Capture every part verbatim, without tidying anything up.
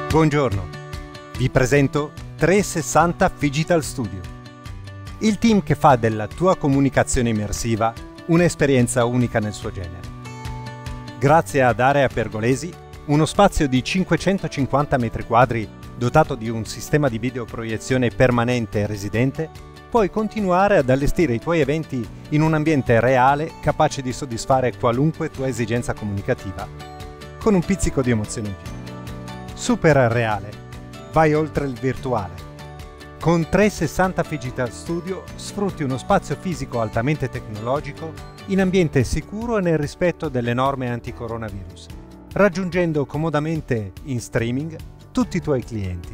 Buongiorno, vi presento trecentosessanta Phygital Studio, il team che fa della tua comunicazione immersiva un'esperienza unica nel suo genere. Grazie ad Area Pergolesi, uno spazio di cinquecentocinquanta metri quadri dotato di un sistema di videoproiezione permanente e residente, puoi continuare ad allestire i tuoi eventi in un ambiente reale capace di soddisfare qualunque tua esigenza comunicativa, con un pizzico di emozione in più. Super reale, vai oltre il virtuale. Con trecentosessanta Phygital Studio sfrutti uno spazio fisico altamente tecnologico in ambiente sicuro e nel rispetto delle norme anti-coronavirus, raggiungendo comodamente in streaming tutti i tuoi clienti.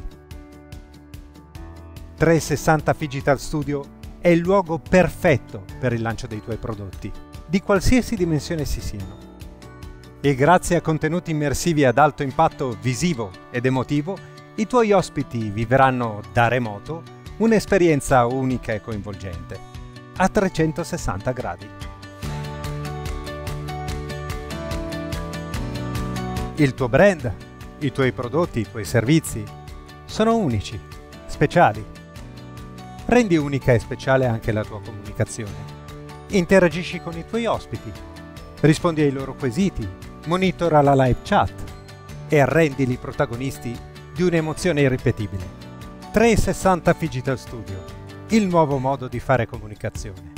trecentosessanta Phygital Studio è il luogo perfetto per il lancio dei tuoi prodotti, di qualsiasi dimensione si siano. E grazie a contenuti immersivi ad alto impatto visivo ed emotivo, i tuoi ospiti vivranno da remoto un'esperienza unica e coinvolgente, a trecentosessanta gradi. Il tuo brand, i tuoi prodotti, i tuoi servizi sono unici, speciali. Rendi unica e speciale anche la tua comunicazione. Interagisci con i tuoi ospiti, rispondi ai loro quesiti, monitora la live chat e rendili protagonisti di un'emozione irripetibile. trecentosessanta Phygital Studio, il nuovo modo di fare comunicazione.